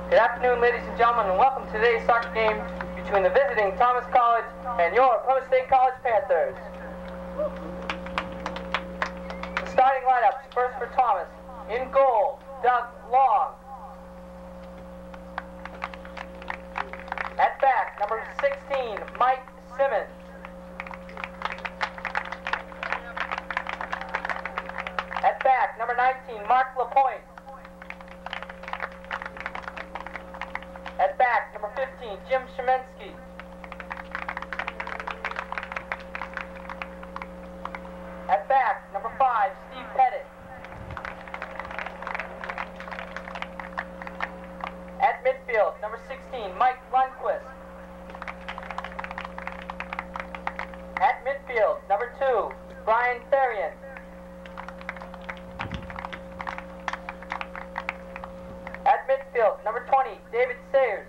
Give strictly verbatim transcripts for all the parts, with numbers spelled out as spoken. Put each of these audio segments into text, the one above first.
Good afternoon, ladies and gentlemen, and welcome to today's soccer game between the visiting Thomas College and your Plymouth State College Panthers. The starting lineups, first for Thomas. In goal, Doug Long. At back, number sixteen, Mike Simmons. At back, number nineteen, Mark Lapointe. At back, number fifteen, Jim Shemensky. At back, number five, Steve Pettit. At midfield, number sixteen, Mike Lundquist. At midfield, number two, Brian Therian. At midfield, number twenty, David Sayers.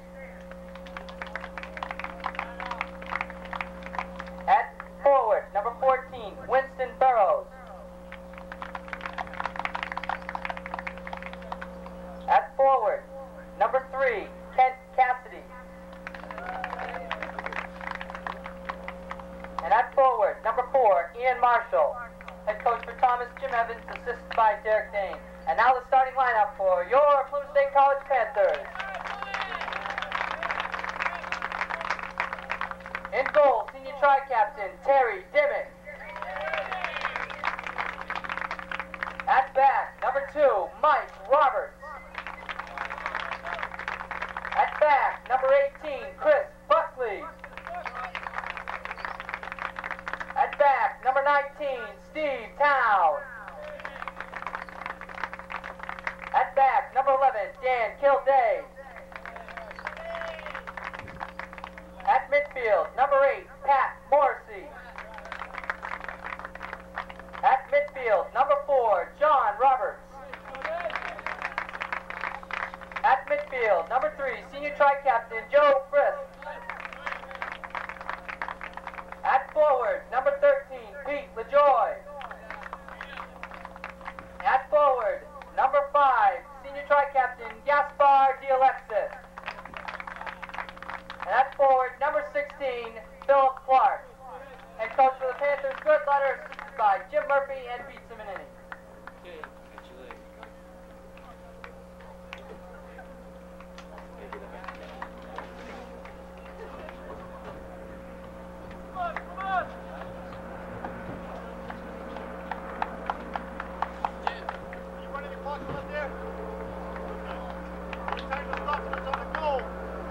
At forward, number fourteen, Winston Burrows. At forward, number three, Kent Cassidy. And at forward, number four, Ian Marshall. Head coach for Thomas, Jim Evans, assisted by Derek Dane. And now the starting lineup for your Plymouth State College Panthers. In goal, senior tri-captain Terry Dimmick. At back, number two, Mike Roberts. At back, number eighteen, Chris Buckley. At back, number nineteen, Steve Town. At back, number eleven, Dan Kilday. At midfield, number eight, Pat Morrissey. At midfield, number four, John Roberts. At midfield, number three, senior tri-captain Joe Frist. At forward, number thirteen, Pete LaJoy. At forward, number five, senior tri-captain Gaspar D'Alexis. And at forward, number sixteen, Philip Clark. Head coach for the Panthers, good letter, assisted by Jim Murphy and Pete Simonini. Okay, catch you later. Come on, come on! You running the clock out there? Time to stop what's on the goal.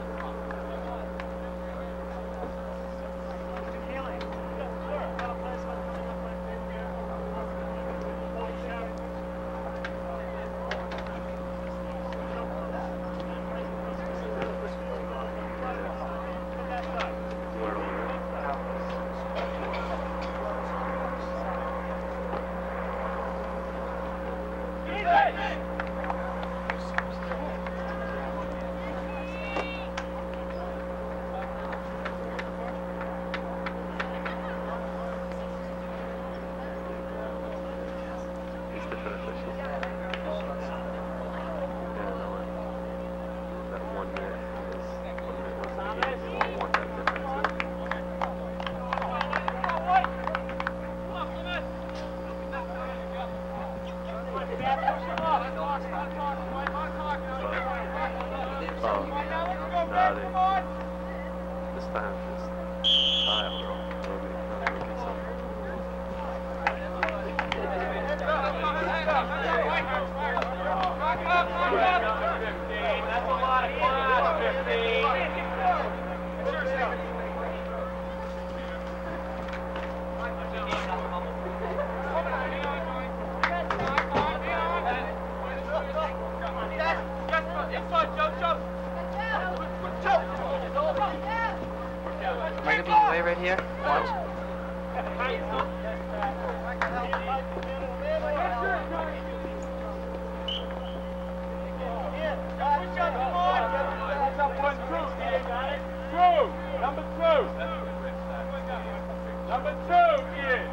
Number two, Ian.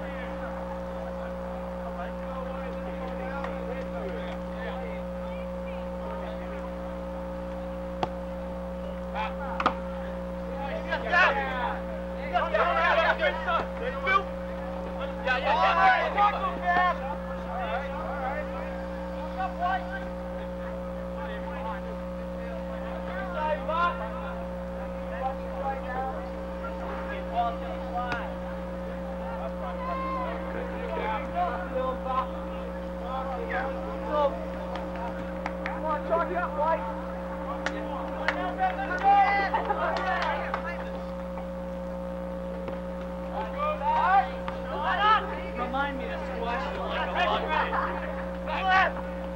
Remind me to squash you like a lug.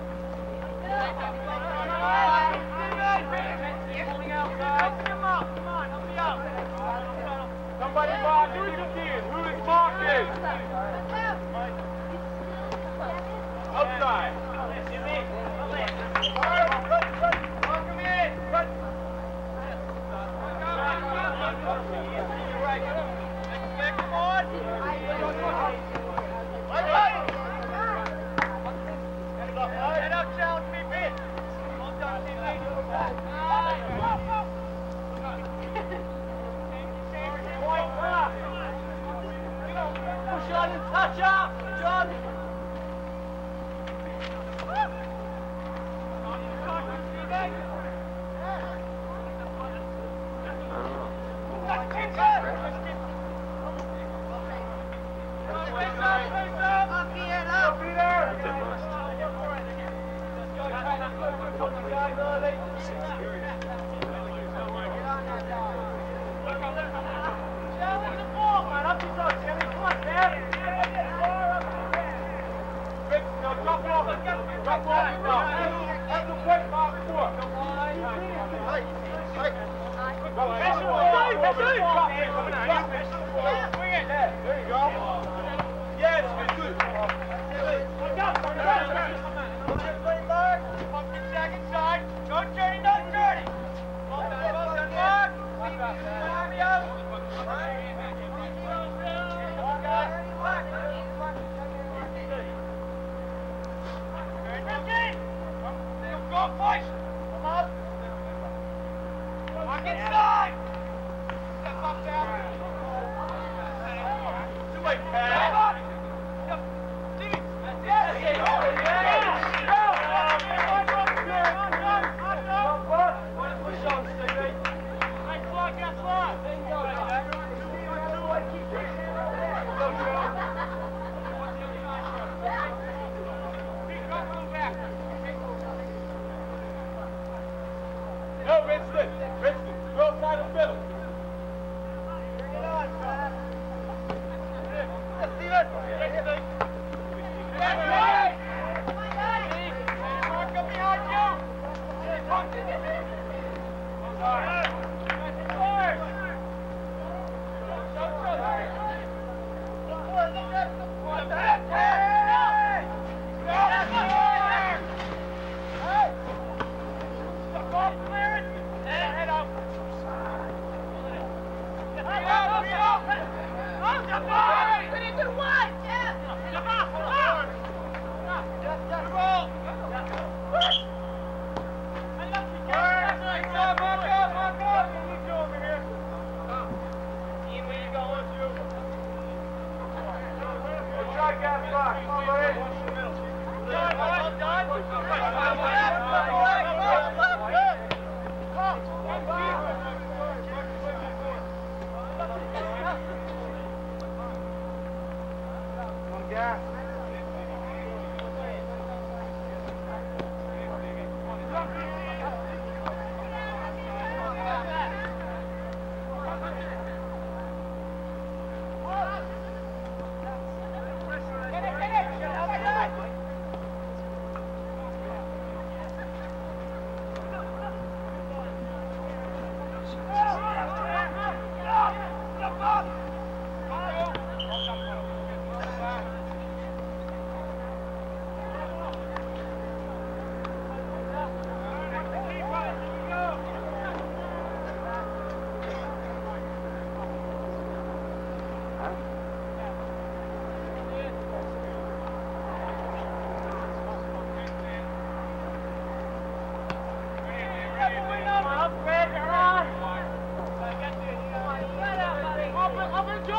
Pulling outside. Come on, come on, help me out. Somebody mark who is in. Who is marking? Outside. Mark him in. Come on. Head up, challenge me, Ben. Well done, teammate. Push on and touch up, John.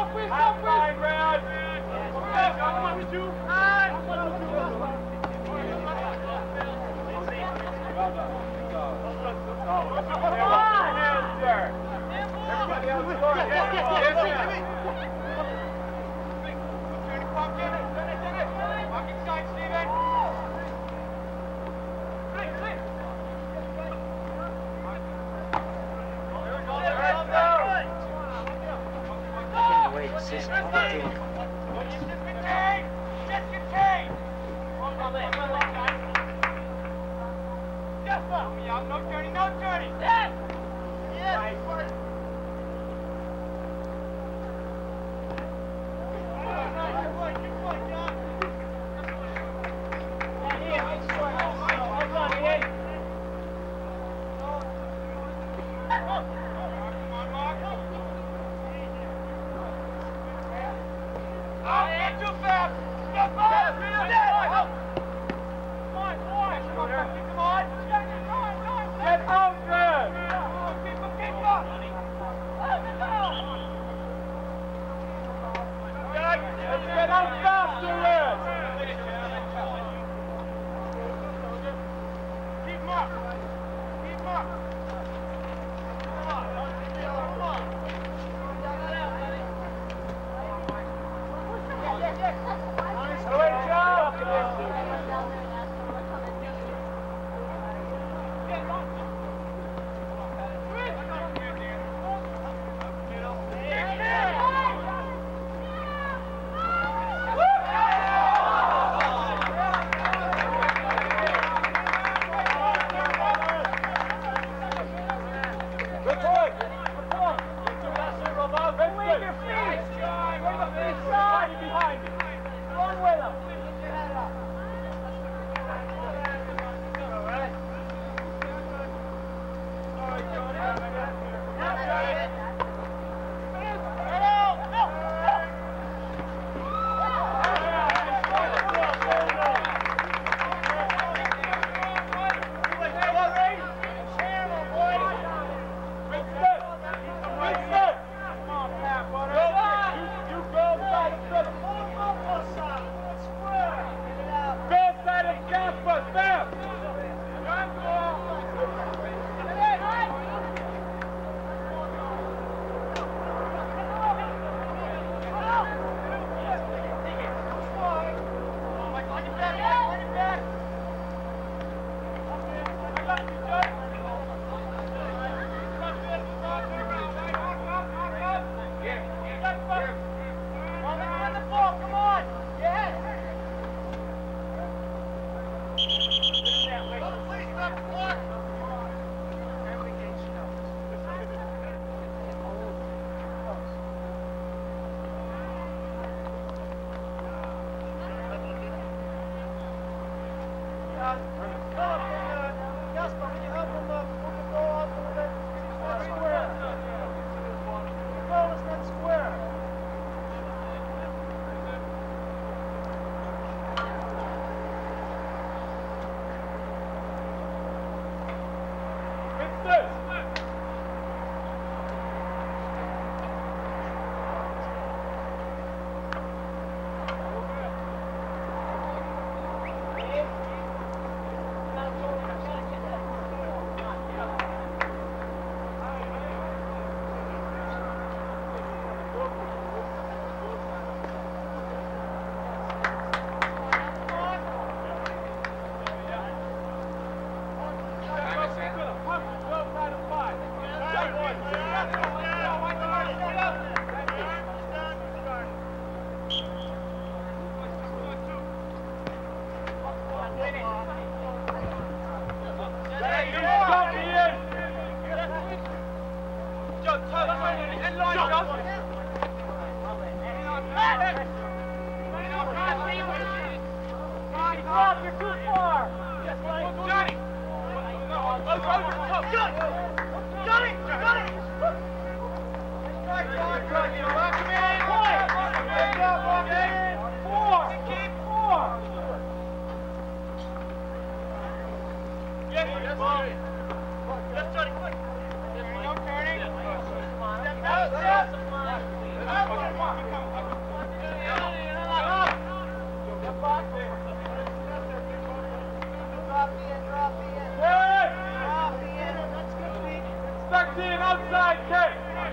Yes, Johnny, quick. No turning. Step out, step. Outside, Kate!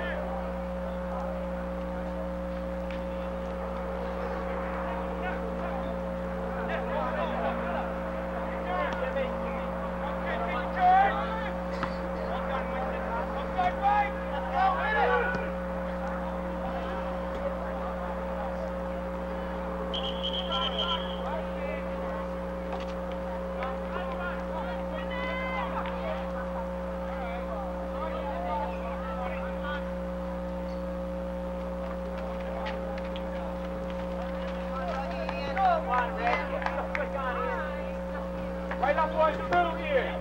Right up towards the middle here.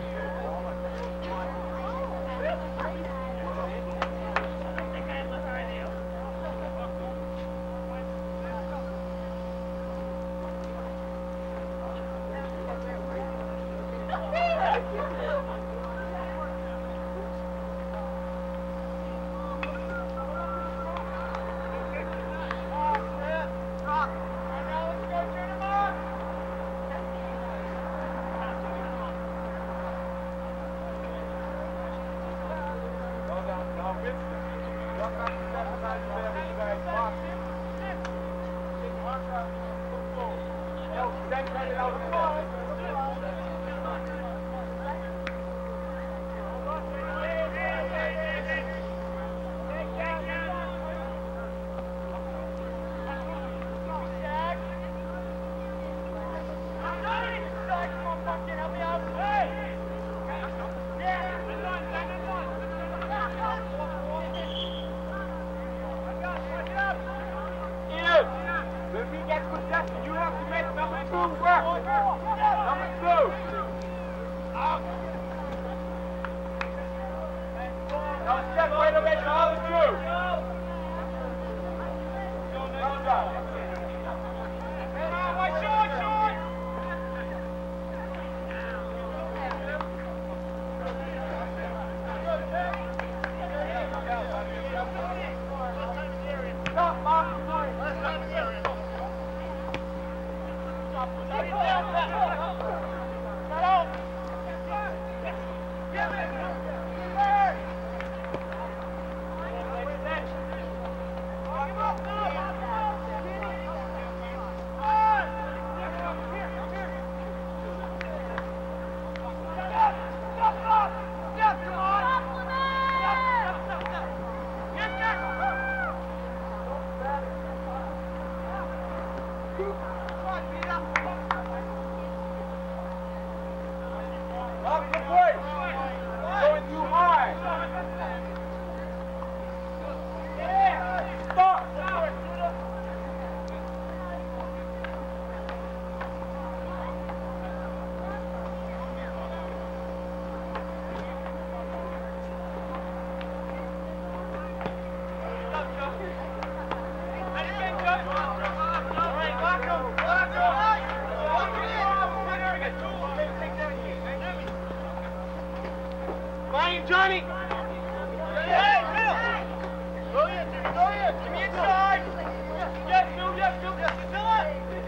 Johnny! Hey, Bill! Go in, Jimmy, go in! Give me inside! Yes, Bill, yes, Bill, yes, still up!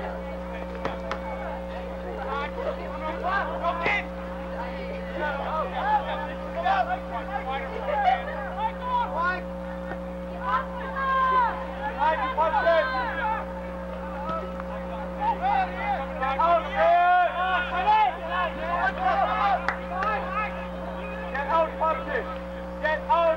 Go in! Get out!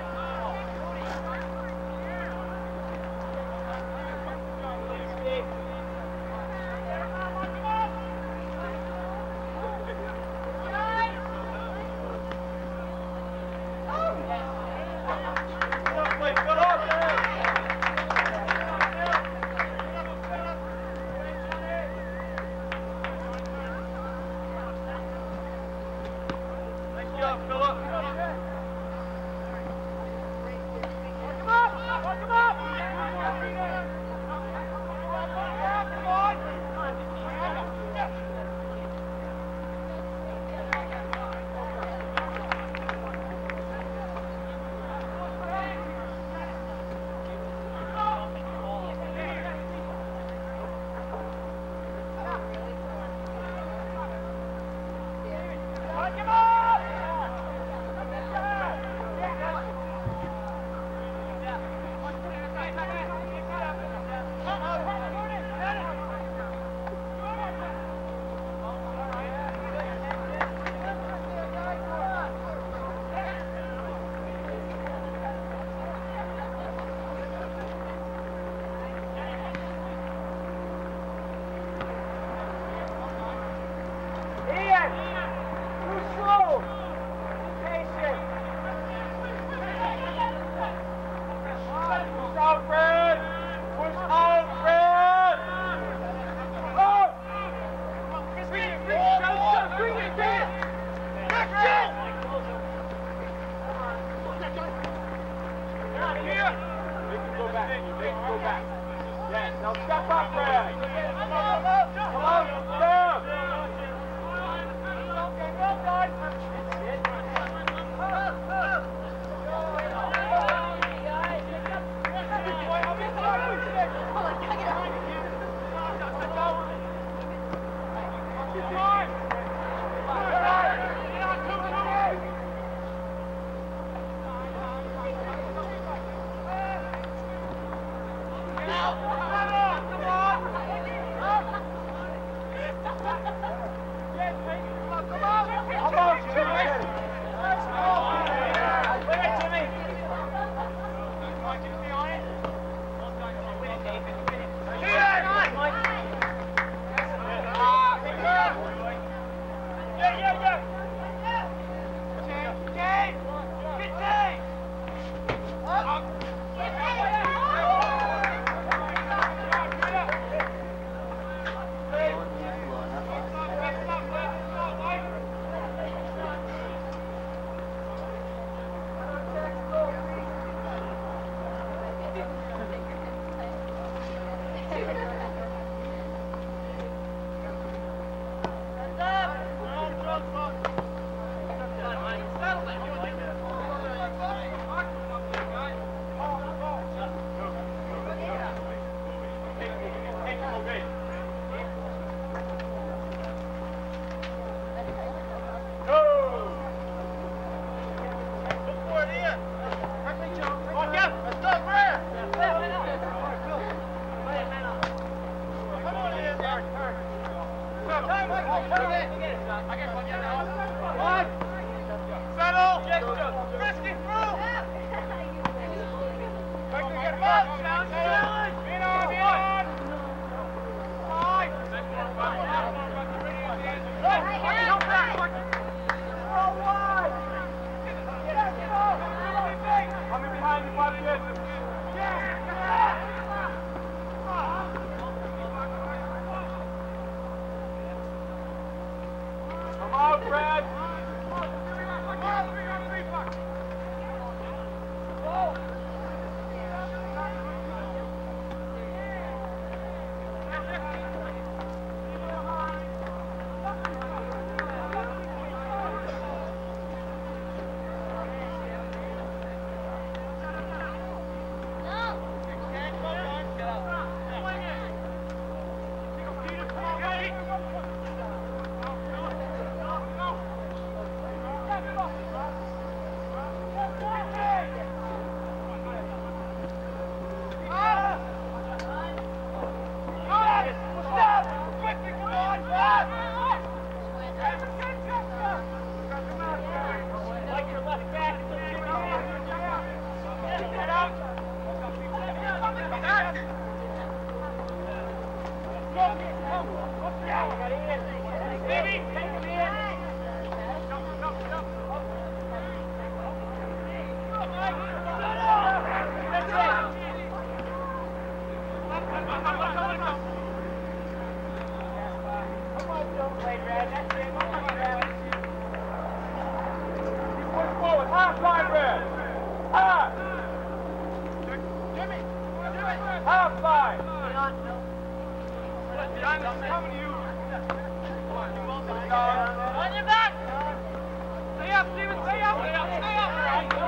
On your back! Stay up, Steven, stay up! Stay up, stay up!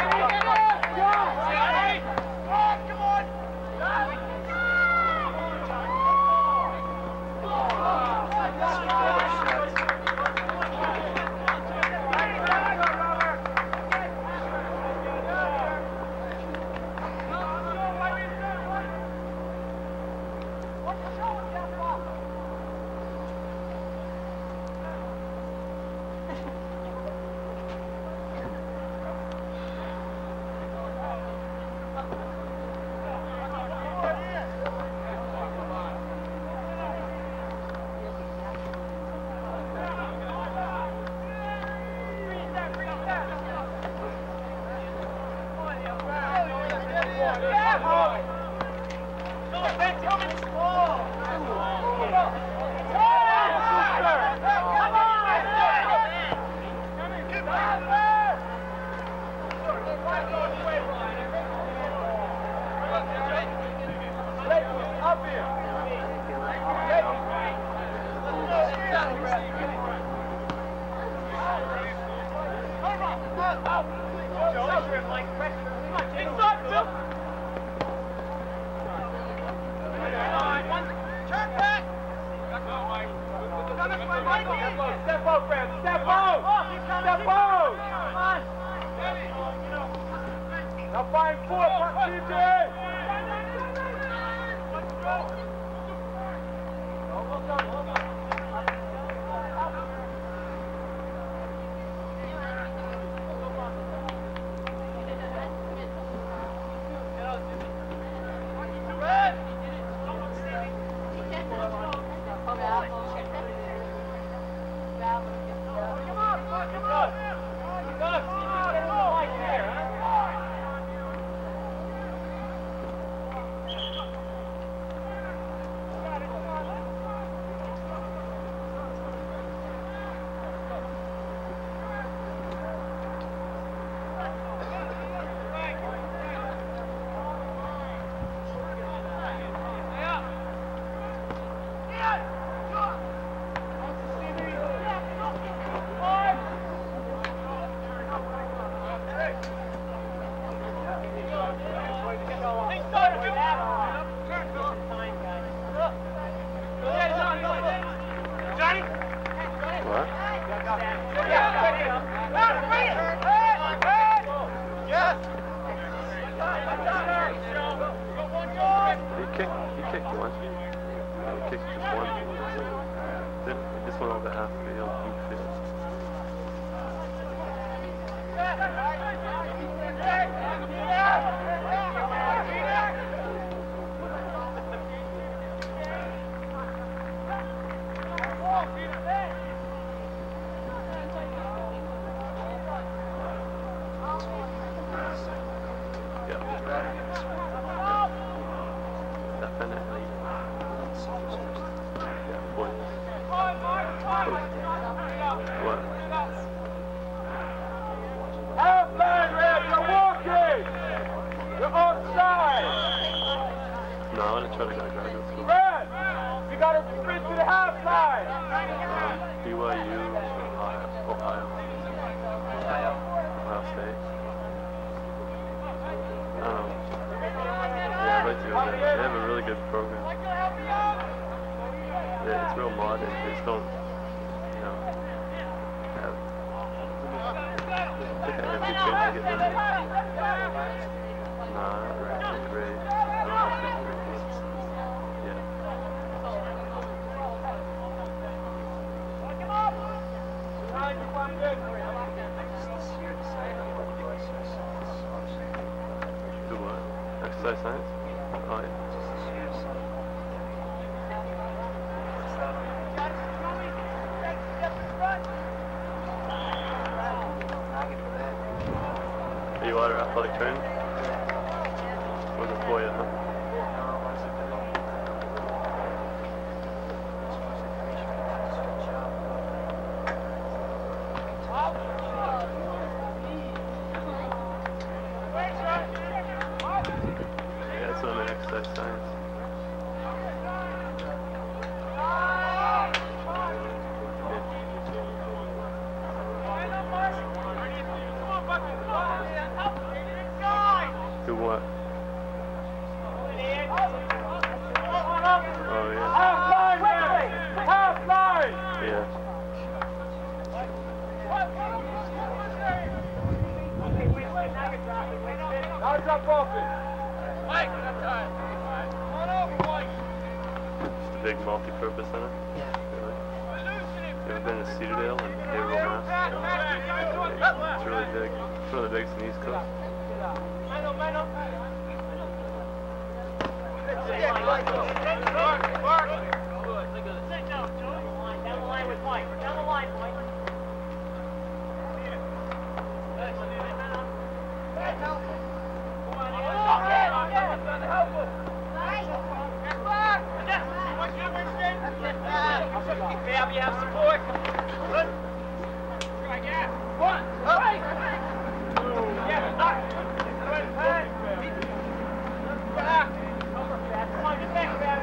Come on! Exercise science? Oh, yeah. Are you out of athletic training? Wasn't for you, huh? Yeah, that's what I'm in exercise science. Now drop off it. Mike, that's time. Come on over, Mike. Just a big multi-purpose center? Yeah. Really? You ever been to Cedardale and Haverhill, Mass? It's really big. It's one of the biggest in the East Coast. Man up, man up. Mark, Mark. Good, look at it. Down the line with Mike. Down the line, Mike. Fab, you have support. Good. Right, yeah. One. Right. Yeah, knock. Good, Pat. Back. Come on, get back, Fab.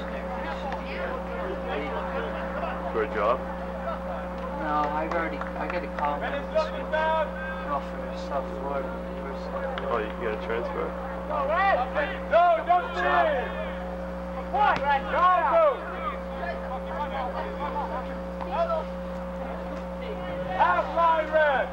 For a job? No, I've already, I got a call. Man, it's looking bad. Well, for South Florida. First. Oh, you got a transfer? No, don't change. What? Go. Half line red.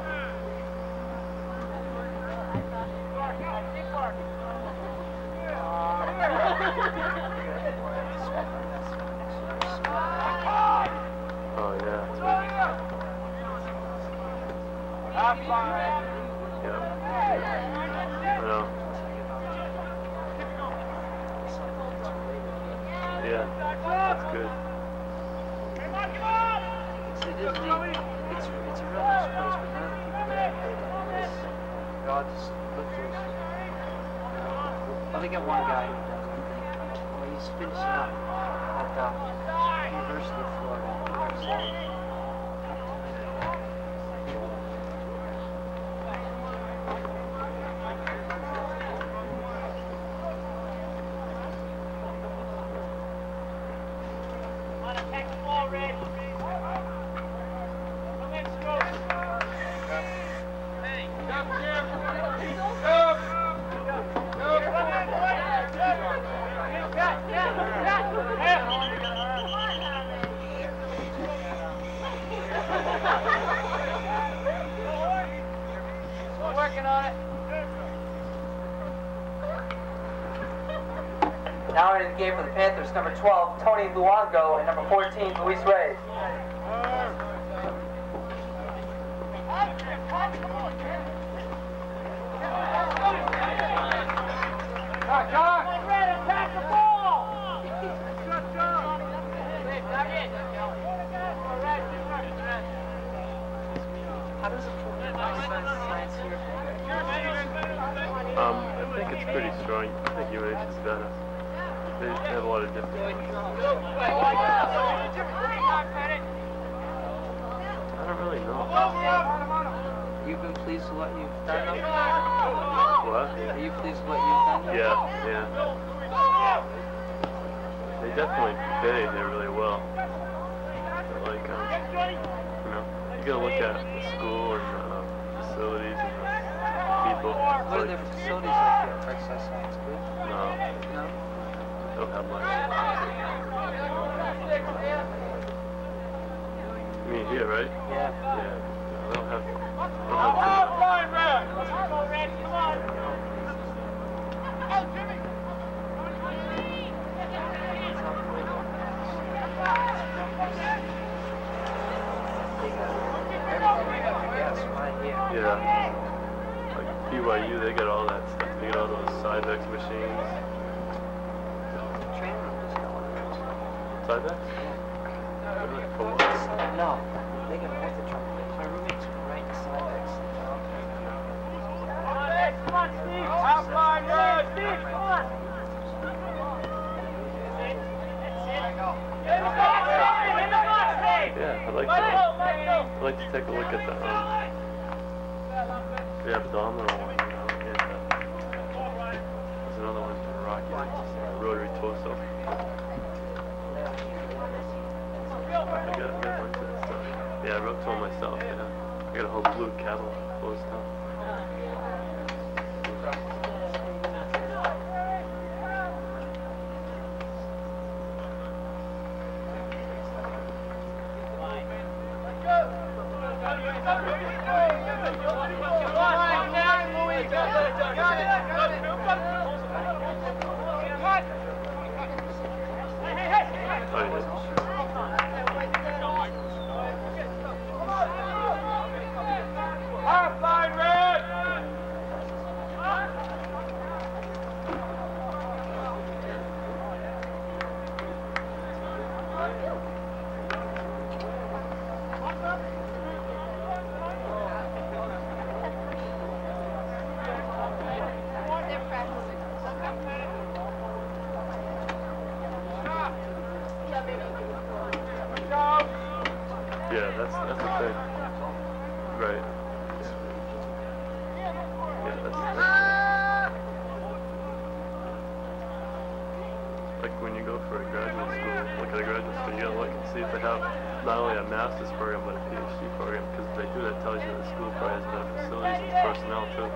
Oh, yeah. That's right. Half line. Yep. I know. Yeah, that's good. It's, it is neat. It's, it's a real nice place, but none of the people that have this, they're all just lifters. Well, they got one guy who does everything. Well, he's finishing up at the University of Florida. Now in the game for the Panthers, number twelve, Tony Luongo, and number fourteen, Luis Reyes. How does it progress science here? Um, I think it's pretty strong. I think U H is better. They have a lot of different ones. I don't really know. You've been pleased with what you've done? What? Are you pleased with what you've done? Yeah, yeah. They definitely pay there really well. But like, um, you know, you gotta look at the school and the um, facilities and the people. What are Like, their facilities like here for exercise science? Good? no, No? they don't have much. You mean here, right? Yeah. Yeah. They don't have. They don't have Half line red. Come on, Red. Come on. Oh, Jimmy. Yeah. Like B Y U, they got all that stuff. They got all those Cybex machines. Train room just got one of those. Cybex? Really? For what? No, they got both the truck. My roommate's right inside that. Come on, Steve. Half line red. Steve, come on. Yeah, I'd like to. I'd like to take a look at the um, the abdominal one. You know, and uh, there's another one for Rocky, uh, rotary torso. I got, I got a bunch of that stuff. Yeah, I wrote to one myself. Yeah, I got a whole blue catalog full of stuff. have not only a master's program but a P S C program, because if they do, that tells you that the school probably has better facilities and personnel too.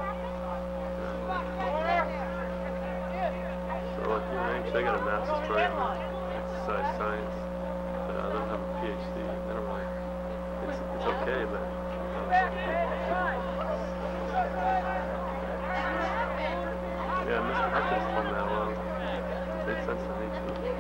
So like U N H, they got a master's program in exercise science, but uh, they don't have a P H D. They don't really. It's it's okay, but. Uh, yeah, Mister Hutchins told me that well. It made sense to me too.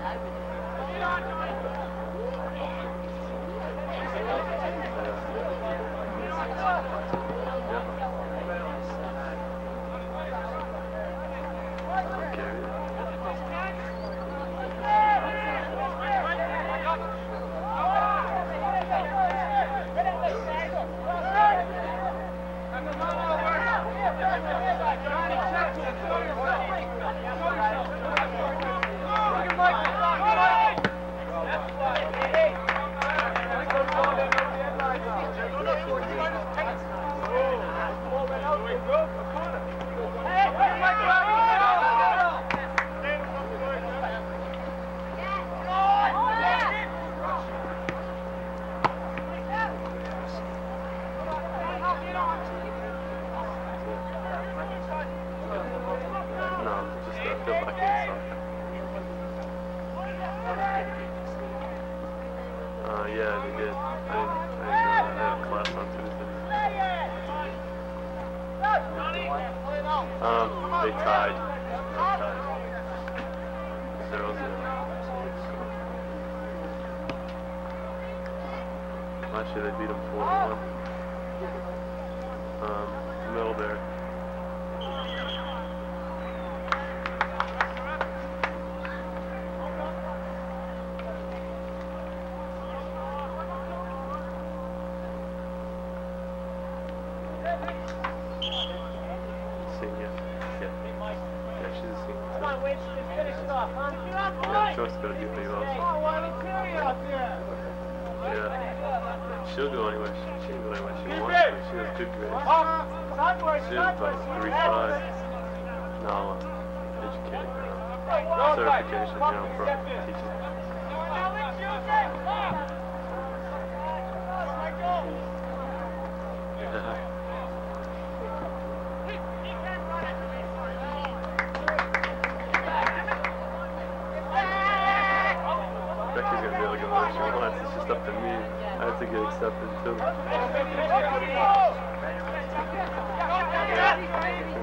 Actually, they beat them four to one. Um, Middlebury. Senior. Yeah. Yeah, she's a senior. Come on, Winston, finish it off, huh? Yeah, Joyce got to do pretty well. Oh, why look out there? Yeah. She'll go anywhere. She, she can go anywhere she wants to. She has good grades. She has about three five. No, uh, educated. Uh, certification, you know, for teaching. Becky's gonna be able to go where she wants. It's just up to me. I have to get accepted too. Yeah.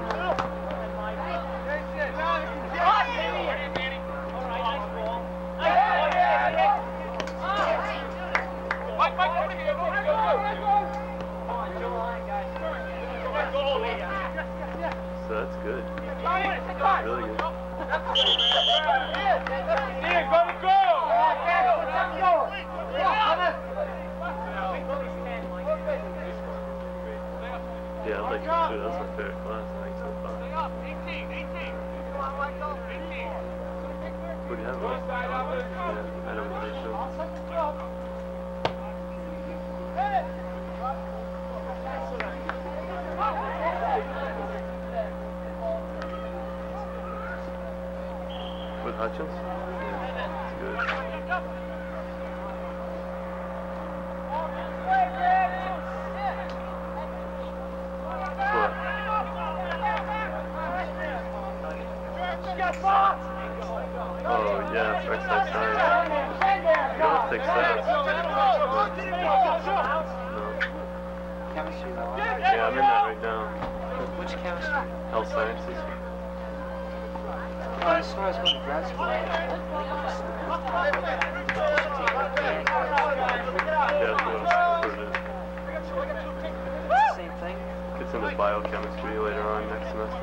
So that's good. Really good. Yeah, I'd like to do. That's my favorite class, I think, so far. What do you have left? Yeah, I don't really show. With Hutchins? Yeah, it's good. Oh, yeah, for exercise science. You don't have to take stats. No. Chemistry, though. Yeah, I'm in that right now. Which chemistry? Health sciences. Oh, as far as going to grad school, I Yeah, that's what, that's what it is. it's the same thing. Gets into biochemistry later on next semester.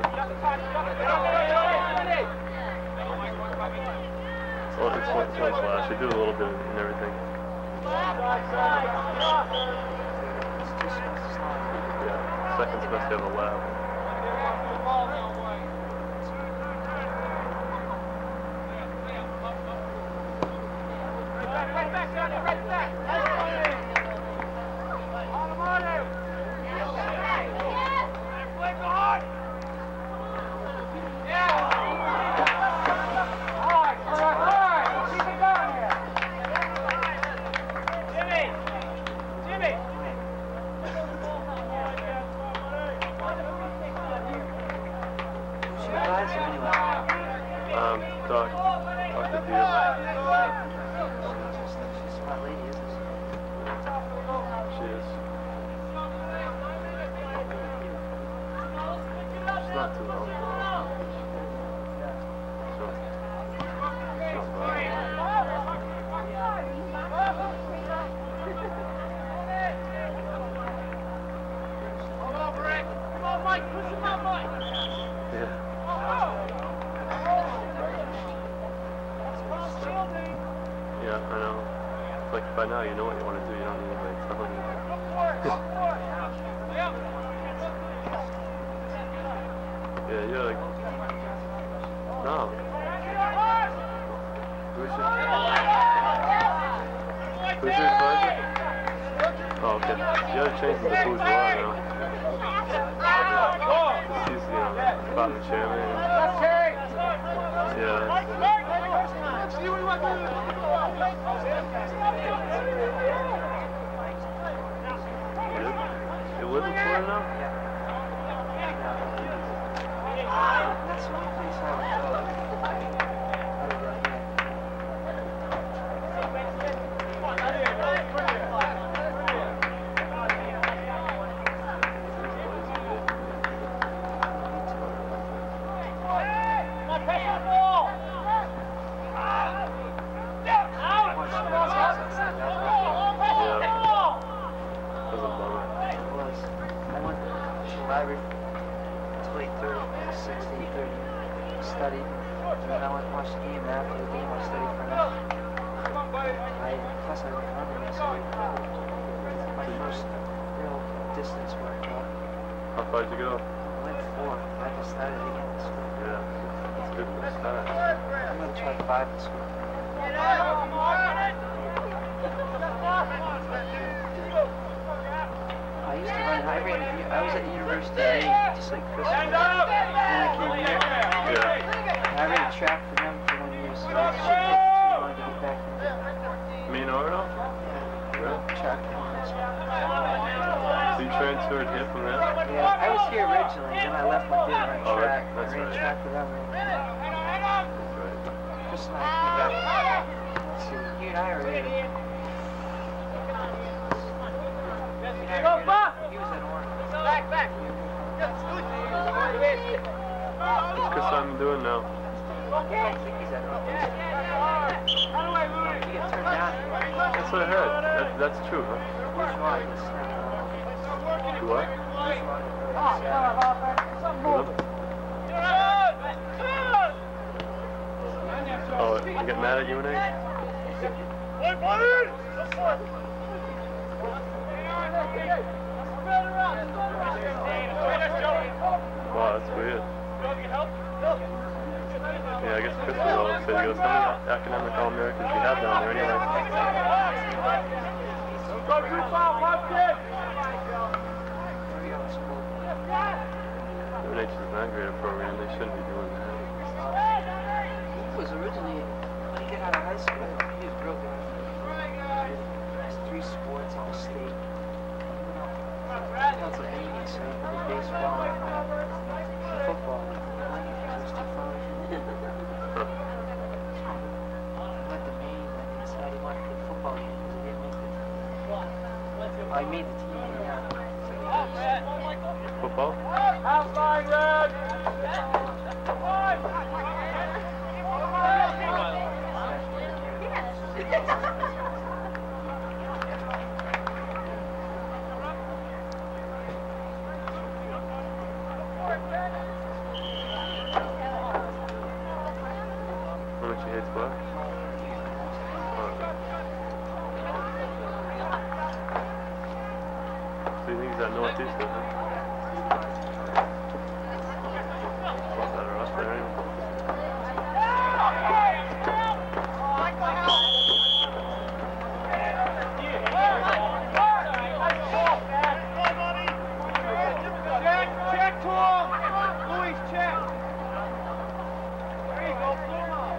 Well, it's one, it's one class. We do a little bit in everything. Yeah, second semester we have a lab. guys or anyone? Um, Doc, Doctor Deal. She's a smart lady, isn't she? She is. She's not too old. So, she's fine. Yeah. Yeah, I know. It's like by now you know what you want to do. You don't need anybody telling you. Yeah, you're like, no. Who's your, who's your advisor? Oh, okay. You gotta change the bourgeois now. He's, you know, department chairman. Yeah. You live in Florida now? That's the only place I would go. Studied, and then I went and watched the game, and after the game I studied for enough. I, plus I went running yesterday. My first real distance workout. How far did you go? I went four. I just started again this week. Yeah, it's good for the start. I'm going to try five this week. I used to run, I ran, I was at the University of Maine, just like Chris. When I came here. Yeah. I ran track for them for one year, so I should take too long to get back into it. Me and Oro? Yeah, Really? track. So you transferred here from there? Yeah, I was here originally, then I left my did run Oh, track. that's I ran right. track with them. That's right. Chris and I came back. Let's see, you and I were here. You and I were here. He was at Orange. Back, back. What's Chris Simon doing now? Yeah, I think he's at Orange. He gets turned down. That's what I heard. That, that's true, huh? Bourgeois gets turned down. Do what? Oh, you get mad at you and I? Wow, that's weird. Yeah, I guess Chris was all upset. He goes, how many academic All-Americans do you have down there anyway? N H is not great a program. They shouldn't be doing that. He was originally, when he got out of high school, he was real good. He has three sports, all state. Pennsylvania, so he did baseball and football. He was too far. Huh. He went to Maine, and he decided he wanted to play football again because he didn't make the team. Oh, he made the team, yeah. Football? Outline, Red! How much you hate squash? So you think he's at Northeast, huh? Well, better up there anyway. Check, check to him! Louis, check! There you go, pull him up.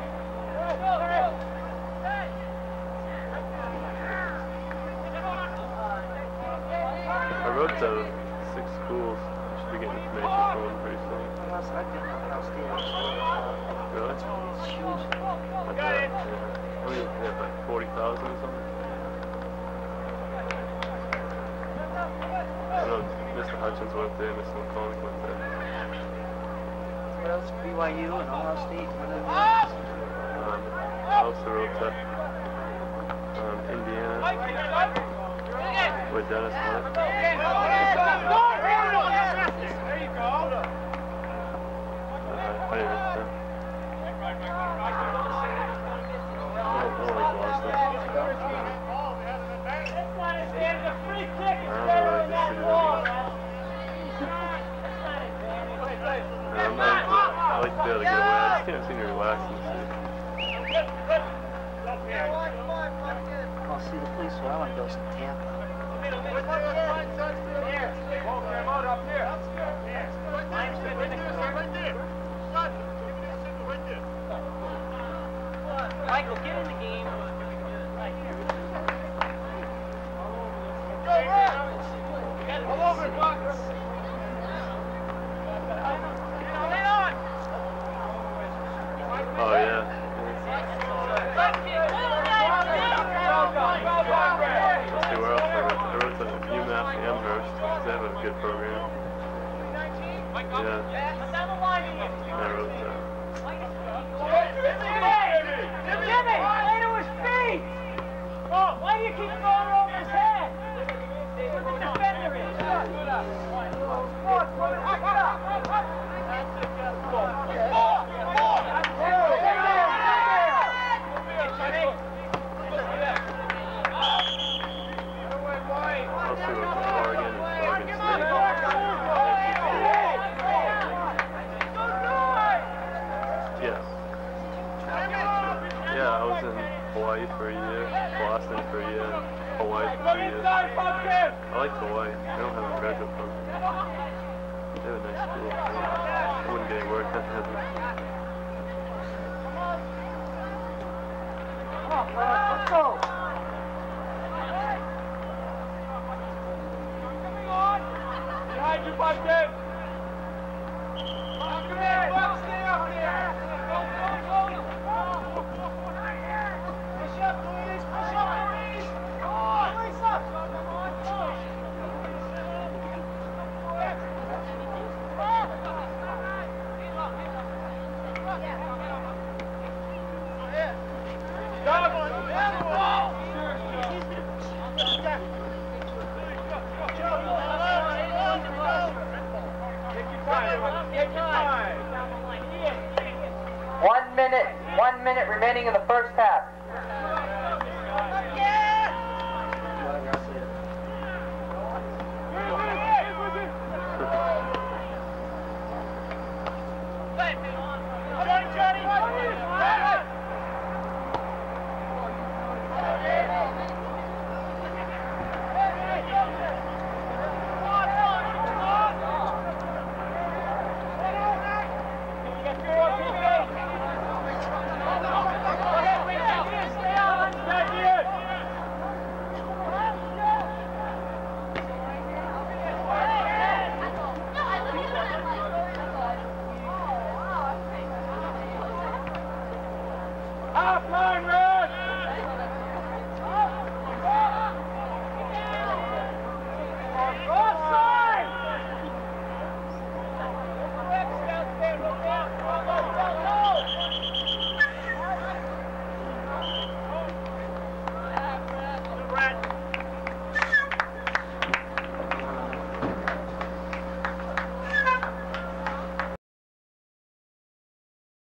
I wrote to six schools. I should be getting information from them pretty soon. What else I did? Ohio State. Really? It's huge. I thought, yeah. I mean, they have like forty thousand or something. I know Mister Hutchins went there, Mister McCormick went there. What else? B Y U and Ohio State. What else? Um, I also wrote to um, Indiana, with Dennis went. There you go. Uh, I didn't read that. I don't, I don't like Boston. I don't really like the city. I'm not into it. I like to be able to get away. I just can't seem to relax in the city. I'll see the police, so I want to go to Tampa. Michael, get in the game. All over, Buck. Oh, yeah. Let's see where else I wrote. I wrote to UMass Amherst. They have a good program. Yeah. And I wrote that. Jimmy, lay to his feet! Why do you keep throwing over his head? Where the defender is. Also wrote to Oregon and Oregon State. Yeah. Yeah, I was in Hawaii for a year, Boston for a year, Hawaii for two years. I like Hawaii. They don't have a graduate program. They have a nice school. I wouldn't get any work done at them. Come on, Bud, let's go. Behind you, Bucket! Come in, Buck, stay up here! Go, go, go! Push up, Louise! Push up, Louise! Come on! Louise up! One minute, one minute remaining in the first half.